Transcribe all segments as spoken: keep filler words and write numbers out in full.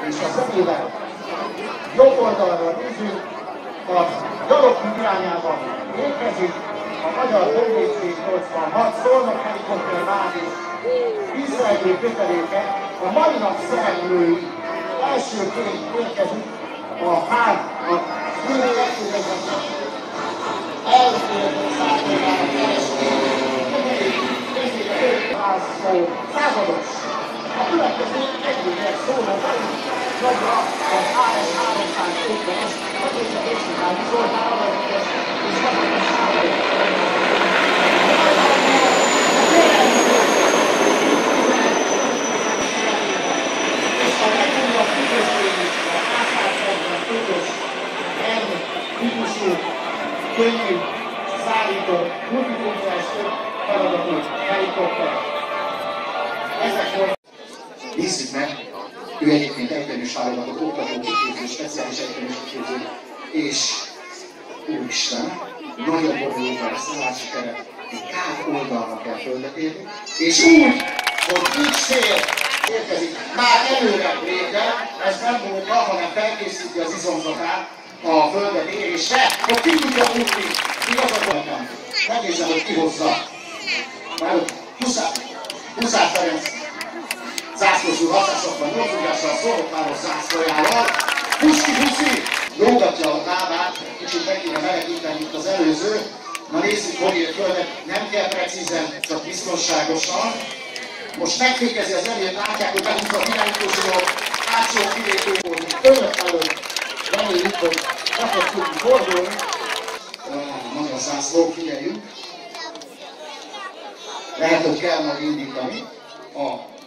és a zenével jobb oldalra nézünk, a gyalogkút irányában érkezik a magyar Honvédség nyolcvanhat Szolnok helikopter bázis visszaegyő köteléke, a mai nap szereplői elsőként érkezik a hár, a kétezer-kettőben elférő százalékának keresztül százados. A következő egyébként szóló nagyra az á es háromszázötvenes hatszázötvenhárom Zoltán Alapos és Hatszázötvenhárom. És a legújabb ügyöztségük a házszázhetvenötös M típusú könnyű szállító multifunkciós feladatú helikopter. Ezek volt. Nézzük meg, ő egyébként egybenős válogatott oktató, kiképző, speciális egybenős kiképző, és úristen, nagyon borulóban a szállási teret, egy kár oldalnak kell földre érni, és úgy, hogy így szél érkezik, már előre régen, ez nem módja, hanem felkészíti az izomzatát a földre érésre, hogy ki tudja futni, igazat nem. Megnézem, hogy ki hozza. Várjuk, Huszár Ferenc zászlósú hatszázhatvannyolc ugással Szolnokváros zászlójával. Puszki Puszi! Lógatja a lábát, kicsit meg kéne melegíteni, mint az előző. Na nézzük, hogy ér földre, nem kell precízen, csak biztonságosan. Most megfékezi az elét, látják, hogy behúzza a irányítózót, hátsó kilépőból, önök előtt. Reméljük, hogy ne fog tudni fordulni. Nagy a zászló, figyeljünk. Lehet, hogy kell majd indítani. A...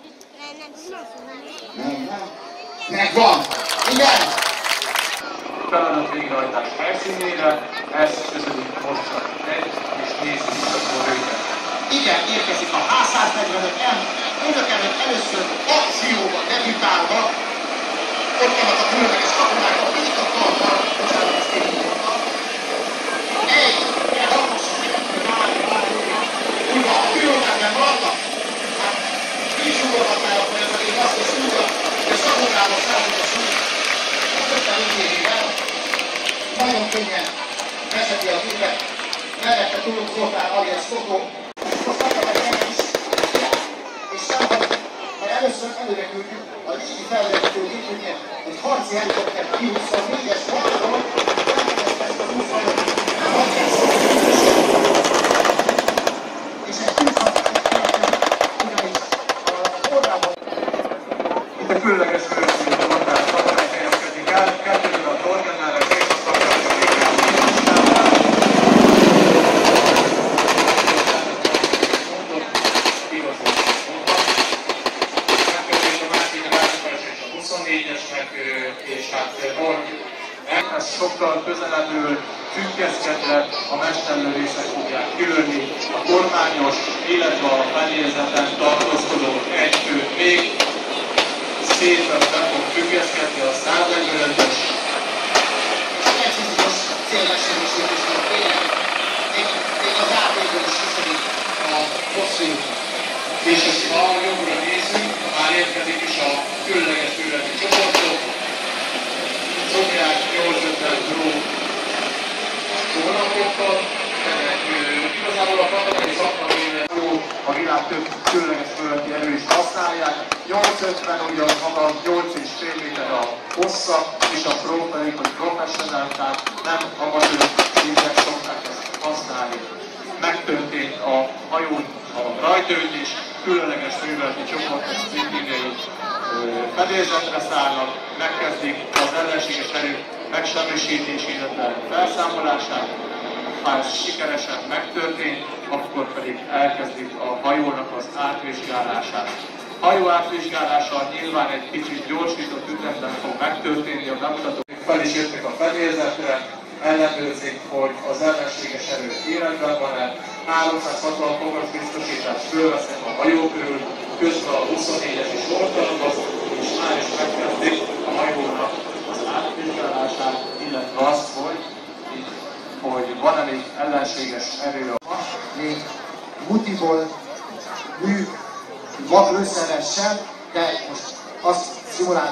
Nem, nem. Megvan! Igen! Feladat végrehajtás helyszínére, ez közülünk most csak egy, és nézzük visszatól őket. Igen, érkezik a H száznegyvenöt M, önök előtt először akcióba debütálva, ott vannak a különleges katonák, a végigtartalmal, bocsánat, ezt én így mondtam. Egy, ilyen hatosan szeretnő válni, válni, úgy van, a különlegben vannak, hát így ugorhatnál akkor ez a én azt is tudja, hogy a szakmunkában szállítás úgy, a ötten ügyérével nagyon könnyen vezeti a filmet, mellette tudunk Zoltán alias Totó, most adtak egy el is, és számban, mert először előre küldjük a légi felvezető gépügyet, egy harci helikopter Q huszonnégyes vonalról, elkezdte ezt az úszalmat, és egy tűzhatás ugyanis a orrában. Itt a különleges főszínű tornás katonák helyezkedik el, kettőtől a tornánál, az és a szakályozik el. huszonnégyesnek, és hát ez sokkal közelebbről függeszkedve a mesterlövészek fogják kilőni a kormányos, illetve a fedélzeten tartózkodó egy főt még szépen be fog függeszkedni a száznegyvenötös. Precíziós célmegsemmisítésnek tényleg még az átékben is viszonyít a hosszú. És ha jobbra nézzünk, már érkezik is a különleges műveleti csoportok. Szokják nyolcszázötven dró hónapokkal, ennek igazából a katonai szakmai a világ több különleges műveleti erő is használják. nyolcszázötven ugyan maga nyolc és fél méter a hossza, és a pro pedig, hogy professional, tehát nem amatőr szinten szokták ezt használni. Megtörtént a hajón a rajtaütés, különleges műveleti csoportok az indígai fedélzetre szállnak, megkezdik az ellenséges erők megsemmisítését, illetve felszámolását. Ha ez sikeresen megtörtént, akkor pedig elkezdik a hajónak az átvizsgálását. A hajó átvizsgálása nyilván egy kicsit gyorsított ütemben fog megtörténni, a bemutatók fel is jöttek a fedélzetre, ellenőrzik, hogy az ellenséges erő életben van-e, háromszázhatvan fokos biztosítást fölvesznek a hajó körül, közben a huszonnégyes is oltalmaz, és már is megkezdik a hajónak az átvizsgálását, illetve azt, hogy, hogy van-e még ellenséges erő. Még multiból mű lőszerrel sem, de most azt szimuláltuk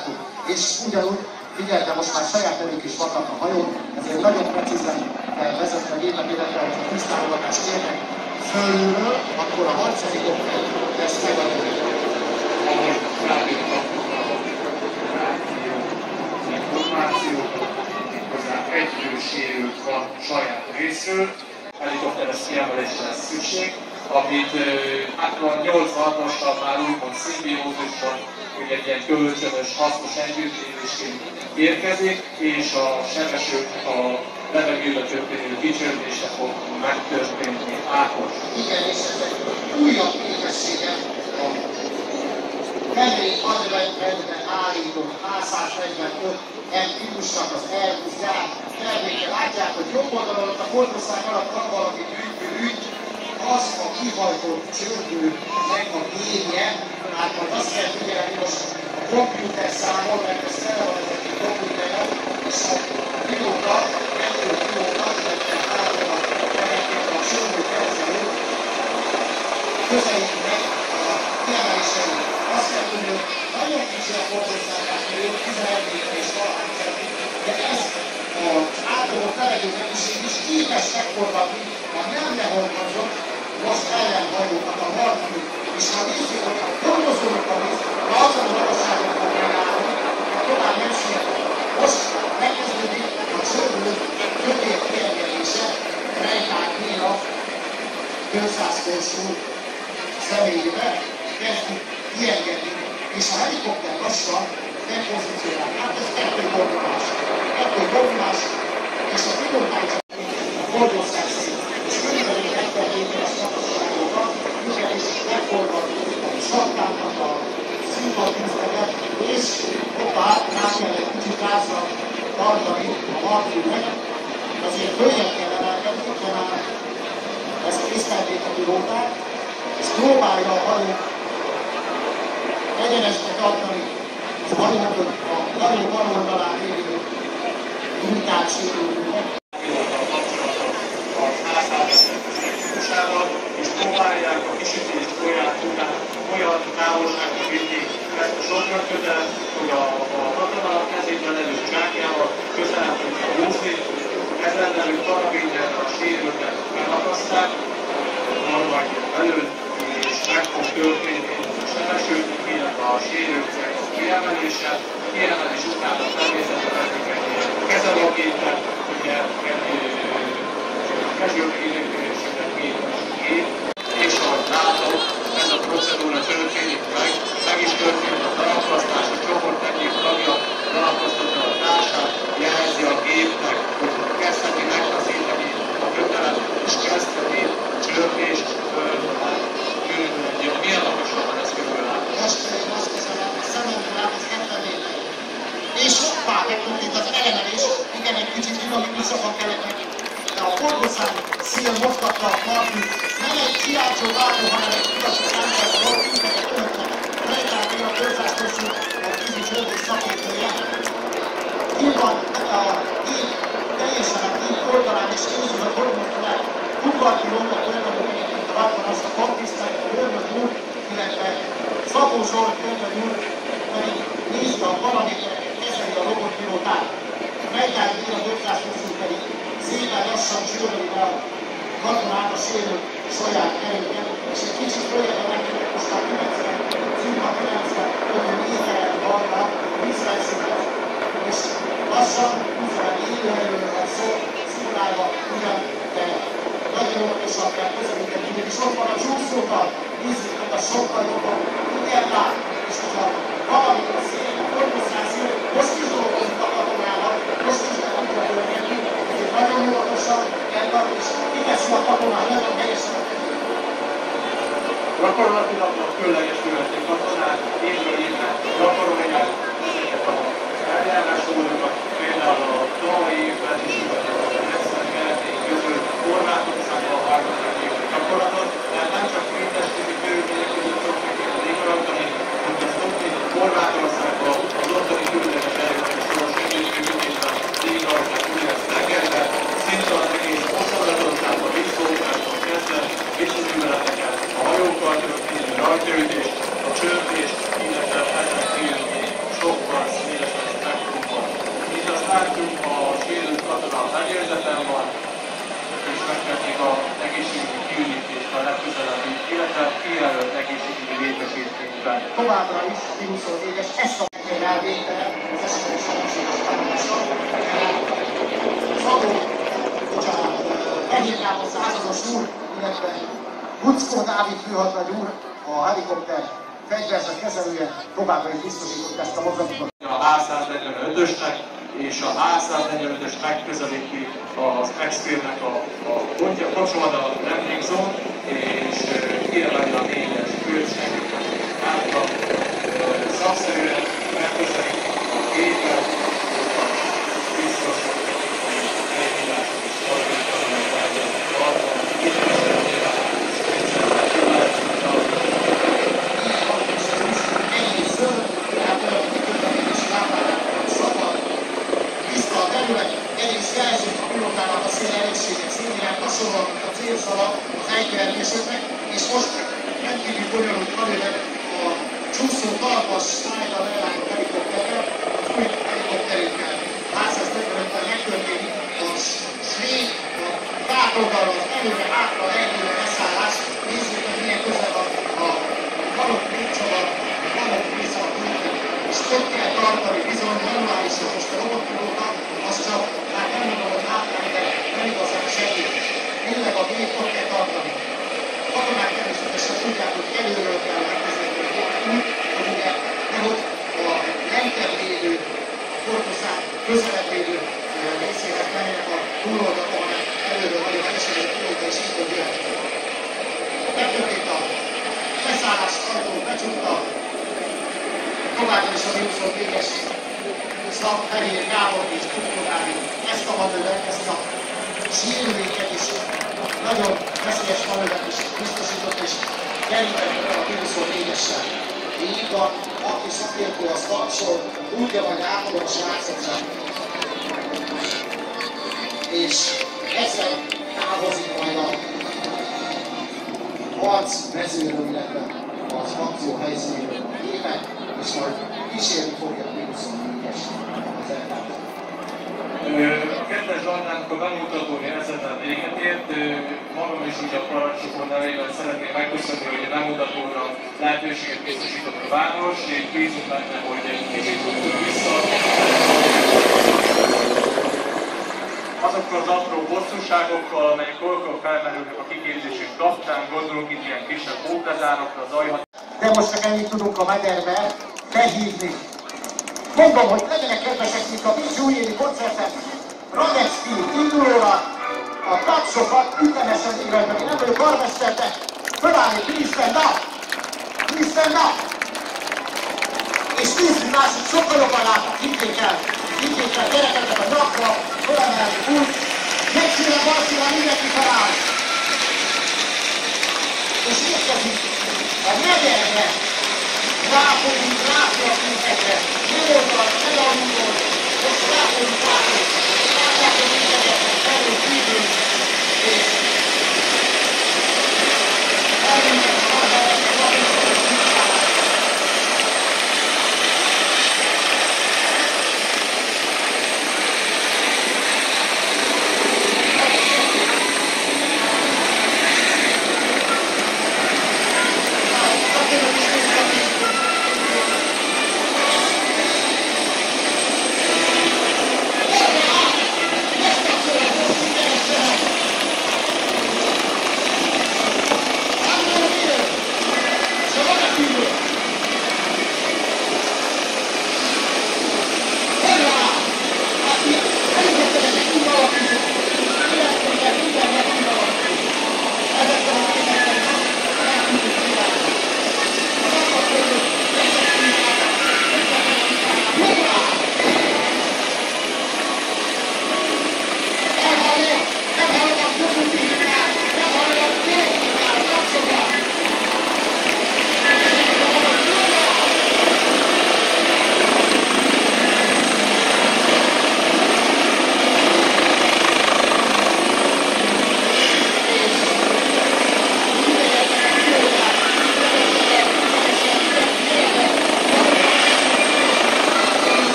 és ugyanúgy figyeltem, most már saját erők is vannak a hajón, ezért nagyon precízen kell vezetni a gépet, illetve ha tisztálogatást kérnek fölülről, akkor a harchelikopter lesz megadni. Ahol rábírtak információkat, méghozzá egy fő sérült van saját részről, helikopteres kiemelésre lesz szükség, amit hát a nyolcvanhatossal már úgymond szimbiózisban, hogy egy ilyen kölcsönös, hasznos együttélésként érkezik, és a sebesőknek a levegőbe történő kicsörtése fog megtörténni. Ákos. Igen, és ez egy újabb képessége a Henry hadrendben állított háromszáznegyvenöt M típusnak az Airbus gyár terméke. Látják, hogy jobb oldalon a fordország alatt van valami gyűjtő, az a kihajtott csörgőnek a génye, hát majd azt kell figyelni, most a komputer számol, mert ez fel van ezek a komputerek, és a pilóta, kettő pilóta, illetve három a kerekét a csörgő kezelő közelít meg a kiemelései. Azt kell tudni, hogy nagyon kicsi a fordországát, hogy tizenegy méter és valahány centi, de ez az átlagos levegőmennyiség is képes megforgatni a nem lehorgatott most ellenhajókat a harcunk. És ha nézzük, hogy gondozunk a víz, de azon a magasságon fog megállni, ha tovább nem születik. Most megkezdődik a csörgő kötél kiemelése, Reinhard Béla kétszáz fősú személyébe kezdjük kiengedni, és a helikopter lassan nem pozícionál. Hát ez kettő gombolás. Kettő gombolás, és a pilóták a fordország szint. És körülbelül hetven méteres magasságokat, ugyanis megforgatjuk a sapkának a szimpatizmeget, és hoppá, rá kell egy kicsit gázra tartani a markűnek, azért följebb kell emelkedni, hogyha már ezt észlelték a pilóták, és próbálja a hajó egyenesre tartani az hajót a hajó bal oldalán lévő brutált sérülőnek. És próbálják a kisütés folyát után olyan távolságra vinni ezt a sokratkötelet, hogy a, a katona kezében levő zsákjával közelebb tudja húzni, ezen levő karabinnel a sérültet elakaszták, normákért belül, és meg fog történni a sebesültnek, illetve a sérültek kiemelése. A kiemelés után a természetben egy kezelőgépet, ugye kezőkényekülésre képes gép, és ahogy látom, ez a procedúra történik meg, meg is történt a darabkasztás, a csoport egyik tagja darabkasztatja a társát, jelzi a gépnek, hogy kezdheti megtaszítani a kötelet, és kezdheti csörgést földön. Milyen magasabban ez körülátni? Most én azt hiszem, hogy szememben lát az hetven méter. És hoppá, megint itt az elemelés, igen, egy kicsit dinamikusabbak kellett neki. De a fordország szél mozgatta a markűt, nem egy kiáltsó vágó, hanem egy kiáltsó ember, a markűteket önöknek. Reinhard Béla kétszáz fősű a tízi csörgés szakértője. Itt van a gép teljesen a gép oldalán, és nézzük, hogy hogy mozdul el. Kukarki lomba például egyébként a van azt a kontisztát, a Görmöd úr, illetve Szabó Zsolt Görmöd úr pedig nézve a paramétereket, kezeli a robotpilótát. Reinhard Béla kétszáz fősű pedig szépen lassan csöröli be a katonák a sérült saját erőket, és egy kicsit följebb emelkedett, most már kilencven, szinte kilencven, méteren balra, vízfelszínhez, és lassan, hiszen élő erőről van szó, szimulálva ugyan, de nagyon óvatosan kell közelíteni, és ott van a csúszókkal, nézzük meg a sokkal jobban, igen lát, és hogyha valami a szél, a fordország szél, most is dolgozik a katonának, most is nem tudja történni, ezért nagyon óvatosan kell tartani, és kiveszi a katonát, nagyon helyesen a között. Gyakorlatilag a különleges műveleti katonák évről évre gyakorolják ezeket az eljárásokat, például a tavalyi évben is a nyolcvan-kettő közül Horvátországban harmadik évre gyakorlatot, tehát nem csak létesítő körülmények között szokták létrehajtani, hanem ezt tudni Horvátországban az ottani különleges erőkkel szoros együttműködésben létrehajtják ugyanezt reggelre, szinte az egész Osztalatországban, vízszolgálásban kezdve, vízműveleteket, a hajókkal történő rajtaütést, a csörtést, illetve ezen kívül kijelölt egészségügyi létesítményben. Továbbra is a huszonnégyes ezt a elvétele, az esetleges szomszédos támadása. Szabó, bocsánat, Fehér Gábor százados úr, illetve Buckó Dávid főhadnagy úr, a helikopter fegyverzet kezelője továbbra is biztosított ezt a mozgatókat. A H száznegyvenötösnek és a H száznegyvenötös megközelíti az Exfilmnek a, a kocsolda landing zone, és kiemeli a négyes költség által szakszerűen megközelíti a gépet, biztos, hogy elhívások is tartani a egész jelzőt a pilotának a szél elégséget színvilág hasonlóan, mint a célszalag az ejtőernyősöknek, és most rendkívül bonyolult manőver a csúszó talpas szájra leálló helikopterrel, az új helikopterénkkel hárszáznegyvenöttel megtörténik a svéd, a tátoldalra, az előre hátra elnyúló leszállás. Nézzük, hogy milyen közel van a halott légcsavar, a halott része a különböző, és ott kell tartani bizony manuálisan most a robotpilóta, az csak, már nem mondom, hogy hátrány, de nem igazán segít. Tényleg a gép ott kell tartani. A katonák természetesen tudják, hogy előről kell megkezdeni a gépet úgy, hogy ugye nehogy a lentebb lévő, a korpuszán közelebb lévő részének menjenek a túloldalra, hanem előről nagyon kereskedő a pilóta, és így tud jöhetni. Megtörtént a leszállás ajtó, becsukta, továbbra is a huszonnégyes Szak, Fehér Gábor és Buckó Dávid ezt a manővert, ezt a sérüléket is, nagyon veszélyes manővert is biztosított, és jelentett el a huszonnégyessel. Így van, aki szakértő, az tapsol, úgy majd átadom a srácoknak. És ezzel távozik majd a harc vezérő, illetve az akció helyszínéről éppen, és majd kísérni fogja a huszonnégyes az elvált. A kettes zsarnának a bemutató érzetlen véget ért. Magam is úgy a parancsokon nevében szeretném megköszönni, hogy a bemutatóra lehetőséget biztosított a város, és bízunk benne, hogy kicsit tudunk vissza. Azokkal az apró bosszúságokkal, amelyek olykor felmerülnek a kiképzésünk kapcsán, gondolunk itt ilyen kisebb hótezárokra, az ajhat. De most csak ennyit tudunk a mederbe behívni. Mondom, hogy legyenek kedvesek, mint a Bécsi újévi koncerten, Radecki indulóra, a tapsokat ütemesen illetve, aki nem vagyok karmester, de fölállni, please stand up! Please stand up! És tíz másik sokkal jobban látnak, higgyék el, higgyék el, gyerekeket a nyakra, fölemelni úgy, megszínen balszínen mindenki feláll. És érkezik a mederbe, ráfogunk, ráfogunk minketre, ne oldal, ne aludol, most ráfogunk, ráfogunk, ráfogunk minketre, felül, kívül, és elmondjuk, hogy a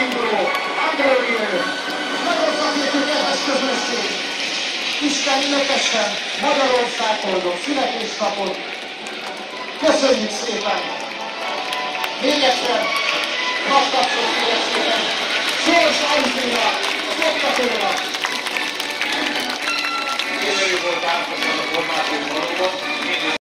induló Andrónió. Nagyon szakítő kedves közönség! Isten ünnepesen Magyarország boldog születésnapot! Köszönjük szépen! Még egyszer, nagy tapsot kérek szépen! Sors Ausztria, Szoktatóra! Köszönjük volt átkosan a formátum valóban.